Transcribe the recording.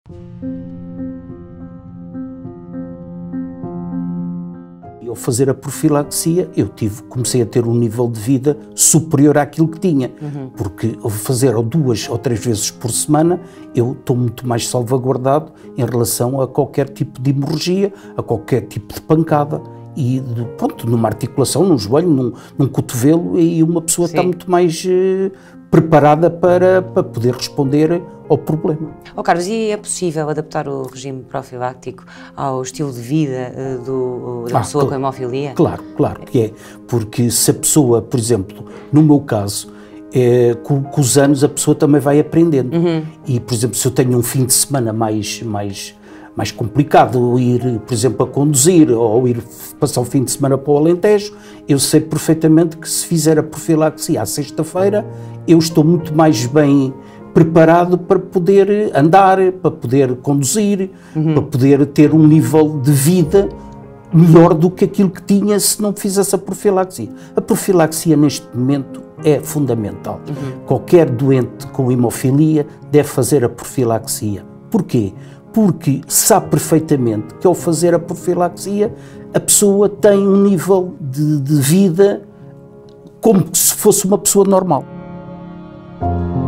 Ao fazer a profilaxia, comecei a ter um nível de vida superior àquilo que tinha, porque ao fazer 2 ou 3 vezes por semana, eu estou muito mais salvaguardado em relação a qualquer tipo de hemorragia, a qualquer tipo de pancada e, pronto, numa articulação, num joelho, num cotovelo, e uma pessoa está muito mais preparada para poder responder ao problema. Carlos, e é possível adaptar o regime profilático ao estilo de vida da pessoa com hemofilia? Claro que é, porque se a pessoa, por exemplo, no meu caso, com os anos a pessoa também vai aprendendo. E, por exemplo, se eu tenho um fim de semana mais complicado, ir, por exemplo, a conduzir ou ir passar o fim de semana para o Alentejo, eu sei perfeitamente que se fizer a profilaxia à sexta-feira, eu estou muito mais bem preparado para poder andar, para poder conduzir, para poder ter um nível de vida melhor do que aquilo que tinha se não fizesse a profilaxia. A profilaxia neste momento é fundamental. Qualquer doente com hemofilia deve fazer a profilaxia. Porquê? Porque sabe perfeitamente que ao fazer a profilaxia a pessoa tem um nível de vida como se fosse uma pessoa normal.